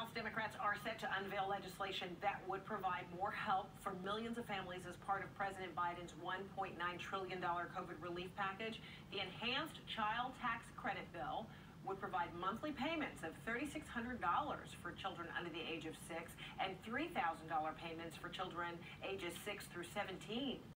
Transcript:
House Democrats are set to unveil legislation that would provide more help for millions of families as part of President Biden's $1.9 trillion COVID relief package. The enhanced child tax credit bill would provide monthly payments of $3,600 for children under the age of 6 and $3,000 payments for children ages 6 through 17.